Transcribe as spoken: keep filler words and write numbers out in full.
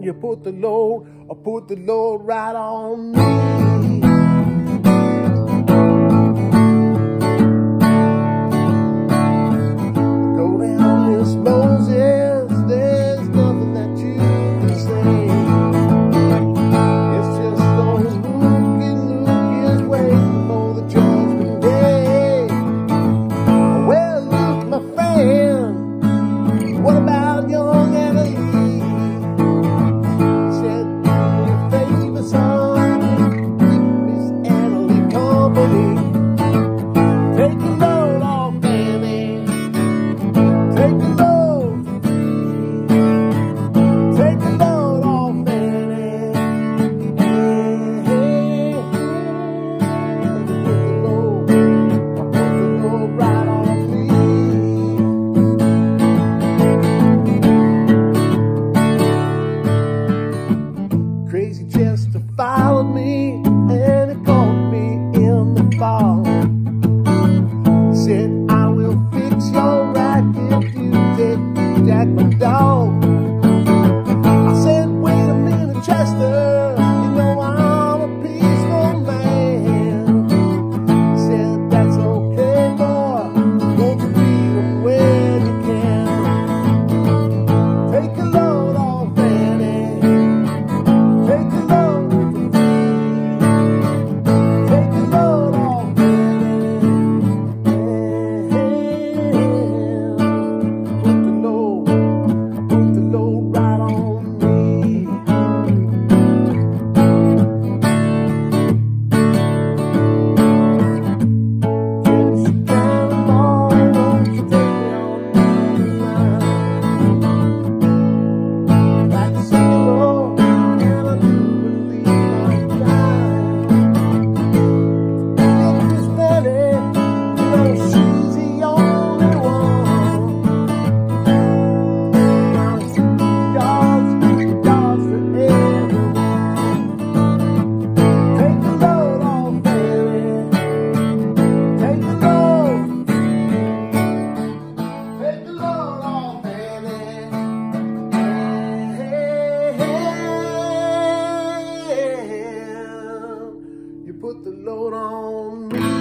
You put the load, or put the load right on me. Go down, Miss Moses, there's nothing that you can say. It's just those looking, looking, waiting for the judgment day. Well, look, my friend, what about young Anna? Crazy Chester followed me, and it caught me in the fall. He said, I will fix your racket if you take Jack my dog. I said, wait a minute, Chester, you know I'm a peaceful man. He said, that's okay, boy, won't you beat him when you can. Take a load off, Annie. Take a load, take a load off, put the load, put the load right on me. Get you down, boy, won't you take me on tonight? Like a single. Put the load on me.